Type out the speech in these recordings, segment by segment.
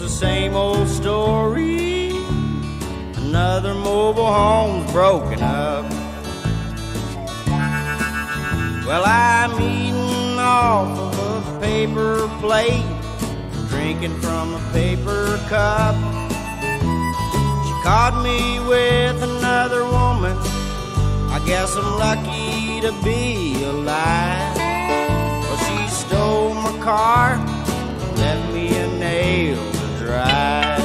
the same old story. Another mobile home's broken up. Well, I'm eating off of a paper plate, drinking from a paper cup. She caught me with another woman. I guess I'm lucky to be alive. Well, she stole my car, left me a nail to drive.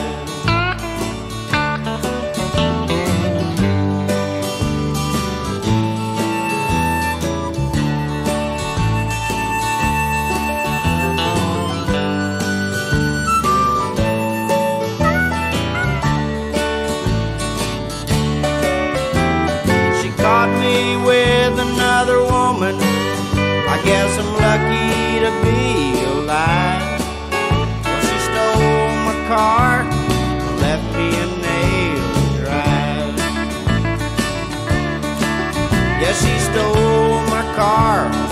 She caught me with another woman. I guess I'm lucky to be alive. Well, she stole my car, left me a nail to drive. Yeah, she stole my car,